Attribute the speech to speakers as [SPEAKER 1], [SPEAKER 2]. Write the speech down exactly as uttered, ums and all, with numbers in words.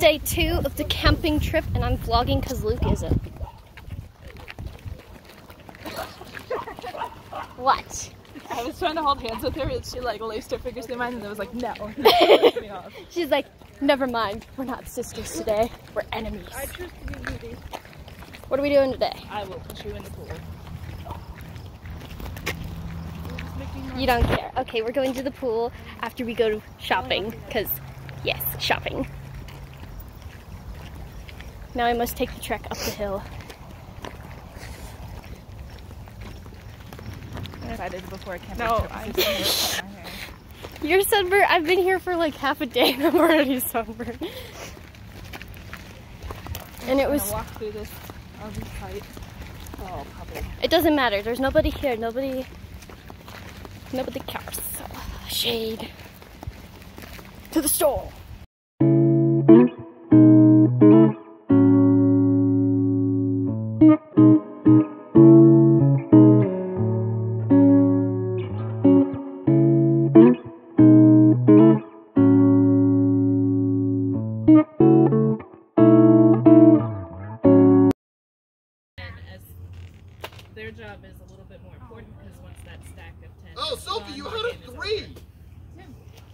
[SPEAKER 1] day two of the camping trip, and I'm vlogging because Luke isn't. What?
[SPEAKER 2] I was trying to hold hands with her, and she like laced her fingers through mine, and it was like, no.
[SPEAKER 1] She's like, never mind. We're not sisters today. We're enemies.
[SPEAKER 2] I choose to be moody.
[SPEAKER 1] What are we doing today?
[SPEAKER 2] I will push you in the pool.
[SPEAKER 1] You don't care. Okay, we're going to the pool after we go shopping, because, yes, shopping. Now I must take the trek up the hill.
[SPEAKER 2] I'm excited before I can't.
[SPEAKER 1] No, I'm You're sunburned. I've been here for like half a day and I'm already sunburned. And it was.
[SPEAKER 2] Walk through this R V site. Oh, probably.
[SPEAKER 1] It doesn't matter. There's nobody here. Nobody. Nobody cares. So, shade. To the store.
[SPEAKER 2] Their job is a little bit more important because once that stack of ten.
[SPEAKER 3] Oh, Sophie, you had a three!